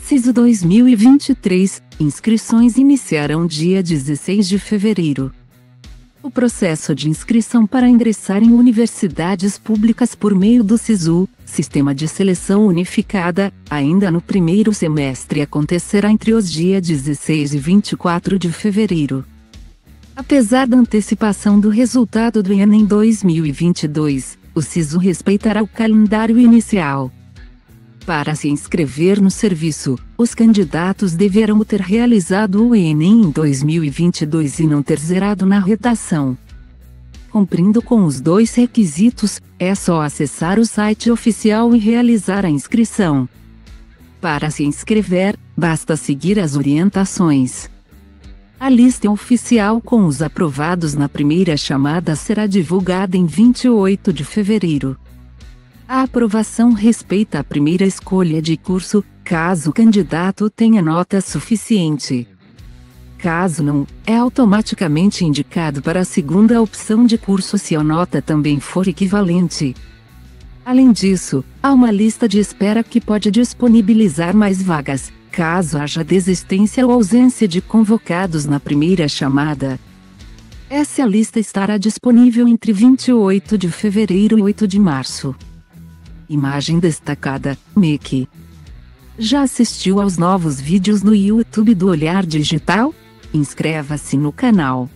SISU 2023, inscrições iniciarão dia 16 de fevereiro. O processo de inscrição para ingressar em universidades públicas por meio do SISU, Sistema de Seleção Unificada, ainda no primeiro semestre acontecerá entre os dias 16 e 24 de fevereiro. Apesar da antecipação do resultado do Enem 2022, o SISU respeitará o calendário inicial. Para se inscrever no serviço, os candidatos deverão ter realizado o Enem em 2022 e não ter zerado na redação. Cumprindo com os dois requisitos, é só acessar o site oficial e realizar a inscrição. Para se inscrever, basta seguir as orientações. A lista oficial com os aprovados na primeira chamada será divulgada em 28 de fevereiro. A aprovação respeita a primeira escolha de curso, caso o candidato tenha nota suficiente. Caso não, é automaticamente indicado para a segunda opção de curso se a nota também for equivalente. Além disso, há uma lista de espera que pode disponibilizar mais vagas, caso haja desistência ou ausência de convocados na primeira chamada. Essa lista estará disponível entre 28 de fevereiro e 8 de março. Imagem destacada, MEC. Já assistiu aos novos vídeos no YouTube do Olhar Digital? Inscreva-se no canal.